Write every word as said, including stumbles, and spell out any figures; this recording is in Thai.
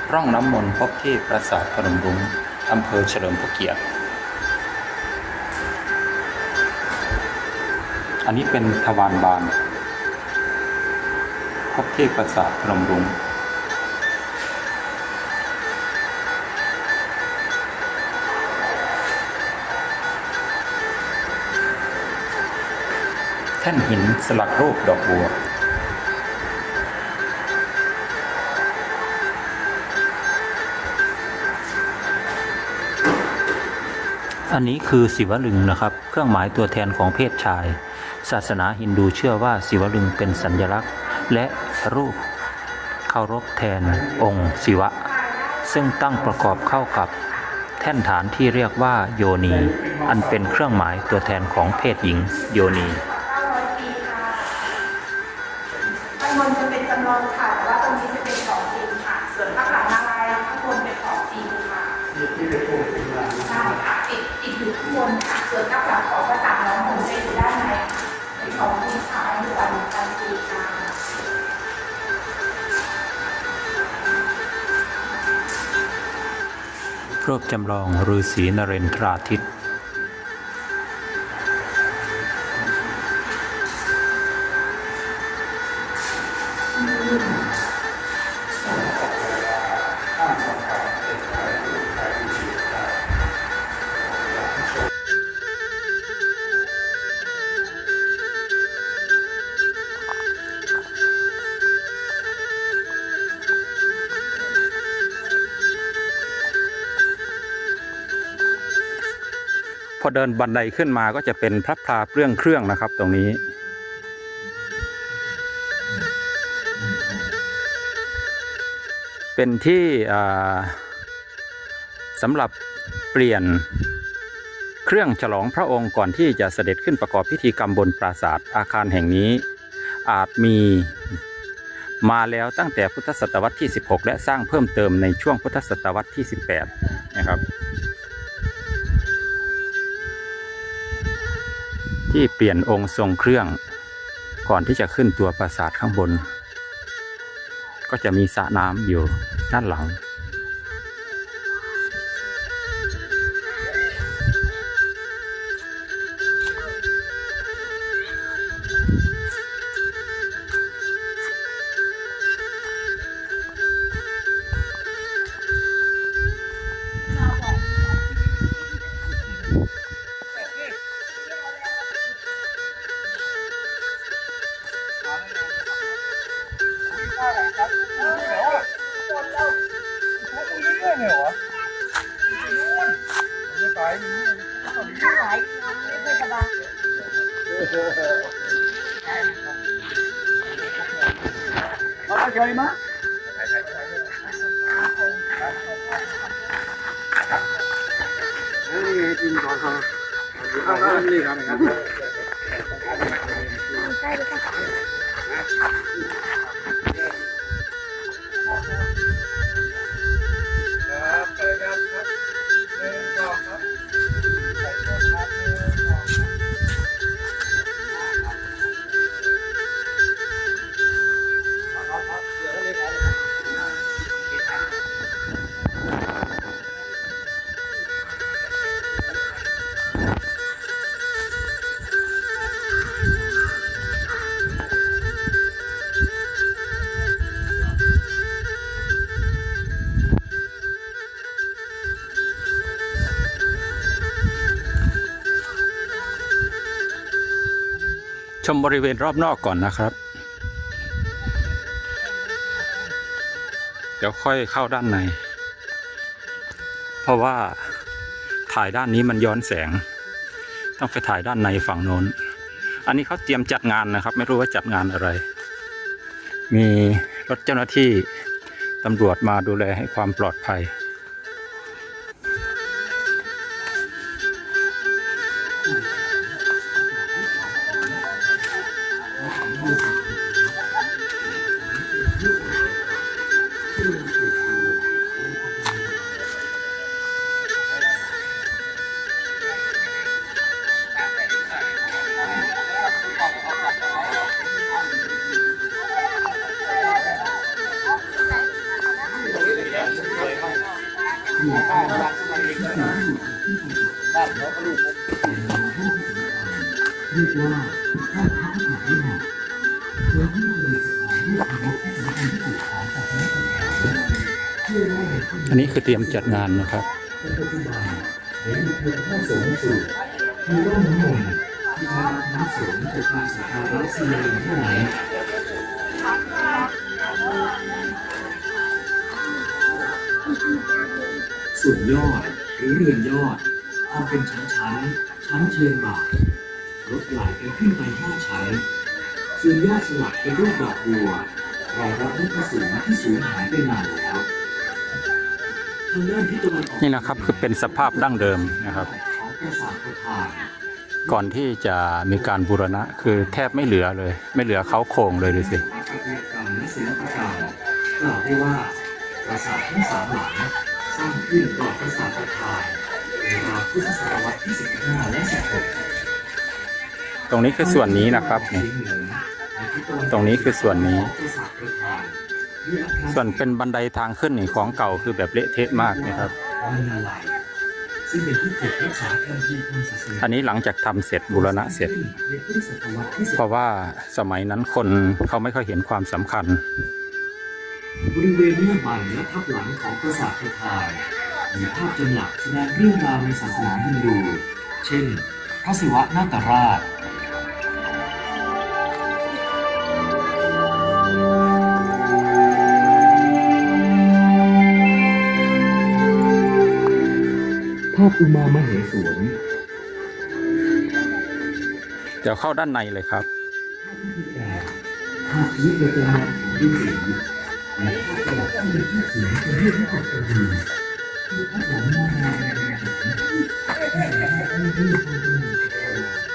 ร่องน้ำมนต์พบที่ปราสาทพนมรุ้งอำเภอเฉลิมพระเกียรติอันนี้เป็นทวารบานพบที่ปราสาทพนมรุ้งแท่นหินสลักรูปดอกบัวอันนี้คือศิวลึงนะครับเครื่องหมายตัวแทนของเพศชายศาสนาฮินดูเชื่อว่าศิวลึงเป็นสัญลักษณ์และรูปเคารพแทนองค์ศิวะซึ่งตั้งประกอบเข้ากับแท่นฐานที่เรียกว่าโยนีอันเป็นเครื่องหมายตัวแทนของเพศหญิงโยนีข้างบนจะเป็นจำลองค่ะแต่ว่าตรงนี้จะเป็นของจริงค่ะส่วนข้างหลังนารายณ์ข้างบนเป็นของจริงค่ะที่เป็นโครงจริงใช่ค่ะติดติดอยู่ข้างบนค่ะส่วนข้างหลังของพระสังฆน้องผมจะอยู่ด้านในเป็นของจริงค่ะอยู่อันอันจริงค่ะรูปจำลองฤาษีนเรนทราทิตพอเดินบันไดขึ้นมาก็จะเป็นพระพลาเปลื้องเครื่องนะครับตรงนี้เป็นที่สำหรับเปลี่ยนเครื่องฉลองพระองค์ก่อนที่จะเสด็จขึ้นประกอบพิธีกรรมบนปราสาทอาคารแห่งนี้อาจมีมาแล้วตั้งแต่พุทธศตวรรษที่สิบหกและสร้างเพิ่มเติมในช่วงพุทธศตวรรษที่สิบแปดนะครับที่เปลี่ยนองค์ทรงเครื่องก่อนที่จะขึ้นตัวปราสาทข้างบนก็จะมีสระน้ำอยู่ด้านหลังเอาใจมานี่จริงก่อนครับนี่ครับครับใช่เลยค่ะครับไปครับครับหนึ่งสองครับใส่ต้นครับหนึ่งสองครับเดี๋ยวเรียกอะไรครับชมบริเวณรอบนอกก่อนนะครับเดี๋ยวค่อยเข้าด้านในเพราะว่าถ่ายด้านนี้มันย้อนแสงต้องไปถ่ายด้านในฝั่งโน้นอันนี้เขาเตรียมจัดงานนะครับไม่รู้ว่าจัดงานอะไรมีรถเจ้าหน้าที่ตำรวจมาดูแลให้ความปลอดภัย Gracias. บ้านรักมาเองก็ได้บ้านเขาก็ลูกผมเรียกว่าห้องพักผ่อนที่เหมาะโดยที่บริษัทของลูกค้าที่สำคัญที่สุดของจากนั้นก็เพื่อได้เห็นที่อันนี้คือเตรียมจัดงานนะครับปัจจุบันเห็นเพียงข้อสงสูตรมีร่องน้ำมนต์ที่ใช้น้ำสงจากการสักการะสิ่งหนึ่งเท่านั้นส่วนยอดหรือเรือนยอดทำเป็นชั้นๆชั้นเชิงบ่ารถไหลกันขึ้นไปห้าชั้นส่วนยอดสลักเป็นรูปดอกบัวรายรับพระสูงที่สูญหายไปนานแล้วทางด้านที่ตะวันออกนี่นะครับคือเป็นสภาพดั้งเดิมนะครับของปราสาทประธานก่อนที่จะมีการบูรณะคือแทบไม่เหลือเลย ไม่เหลือเขาโครงเลยดูสิสถาปัตยกรรมและศิลปกรรมกล่าวได้ว่าปราสาททั้งสามหลังสร้างขึ้นก่อนปราสาทประธานในราวพุทธศตวรรษที่สิบห้าและสิบหกตรงนี้คือส่วนนี้นะครับนี่ตรงนี้คือส่วนนี้ ส่วนเป็นบันไดทางขึ้นนี่ของเก่าคือแบบเละเทะมากนะครับซึ่งเป็นที่เก็บรักษาคัมภีร์ทางศาสนาอันนี้หลังจากทำเสร็จบูรณะเสร็จในพุทธศตวรรษที่สิบเพราะว่าสมัยนั้นคนเขาไม่ค่อยเห็นความสำคัญบริเวณหน้าบันและทับหลังของปราสาทประธานมีภาพจำหลักแสดงเรื่องราวในศาสนาฮินดู เช่น พระศิวะนาตราช ภาพอุมามเหสวนเดี๋ยวเข้าด้านในเลยครับภาพชีวิตประจำวันของยิ่งหญิงและภาพประวัติที่มีชื่อเสียงเป็นเรื่องที่กระดีคือภาพหลังมองมาในแนวที่แสดงให้เรื่องความเป็นอยู่